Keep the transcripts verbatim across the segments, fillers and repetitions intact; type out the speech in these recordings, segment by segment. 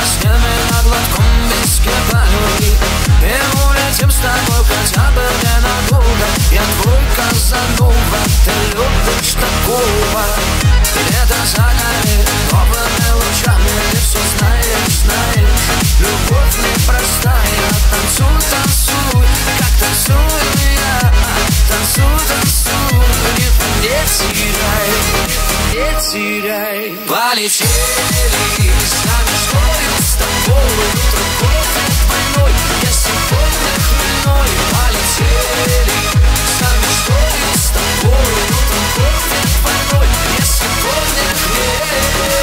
снями над глотком виски полюби. И улетим с тобой хотя бы ненадолго. Я твой Казанова, ты любишь такого. Лето загорит новыми лучами, ты все знаешь, знаешь. Любовь непростая, танцуй, танцуй, как танцую я. Танцуй, танцуй, не, не теряй, не теряй. Полетели с нами, что я с тобой. Утро кофе двойной, я сегодня хмельной. Полетели с нами, что я с тобой. Утро кофе двойной, я сегодня хмельной.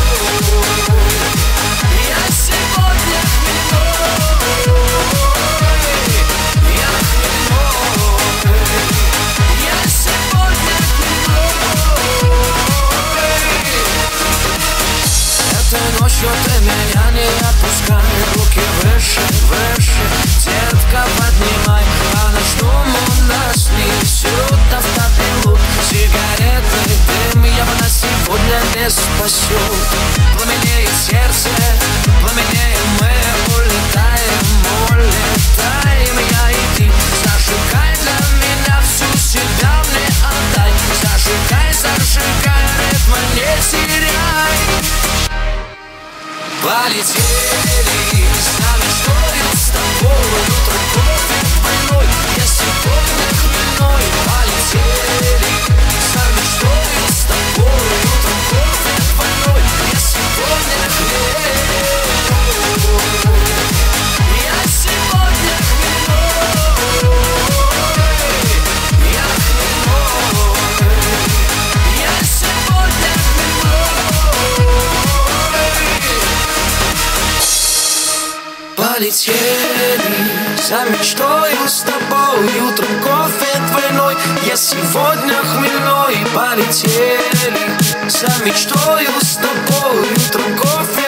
Я сегодня хмельной. Я хмельной. Я сегодня хмельной. Этой ночью ты меня не отпускай. Руки выше, выше, детка, поднимай. По ночному нас несет автопилот. Сигареты, дым, я бы нас сегодня не спасет. Пламенеет сердце, пламенеем мы. Улетаем, улетаем, я и ты. Зажигай для меня всю себя, мне отдай. Зажигай, зажигай, ритма не теряй. Полетели с нами, что я с тобой. Утро кофе двойной, я сегодня хмельной. Полетели с нами, что я с тобой. Утро кофе двойной, я сегодня хмельной. Я сегодня хмельной. Я хмельной. Я сегодня хмельной. Полетели за мечтою с тобой. Утром кофе двойной, я сегодня хмельной. Полетели за мечтою с тобой. Утром кофе